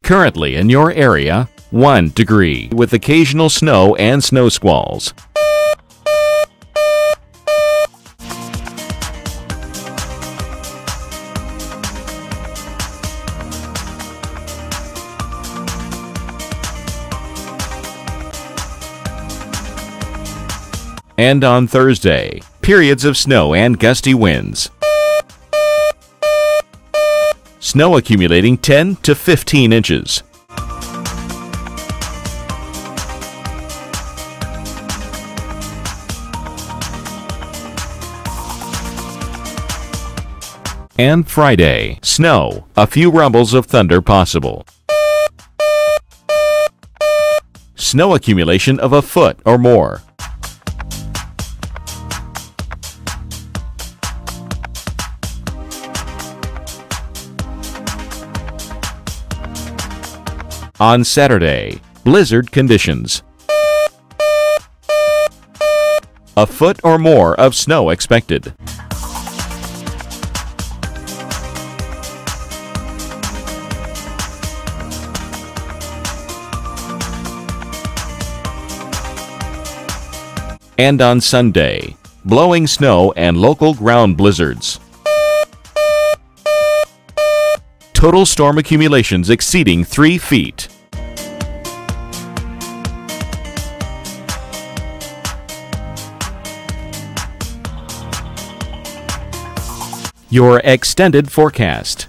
Currently in your area, 1 degree with occasional snow and snow squalls. And on Thursday, periods of snow and gusty winds. Snow accumulating 10 to 15 inches. And Friday, snow, a few rumbles of thunder possible. Snow accumulation of a foot or more. On Saturday, blizzard conditions. A foot or more of snow expected. And on Sunday, blowing snow and local ground blizzards. Total storm accumulations exceeding 3 feet. Your extended forecast.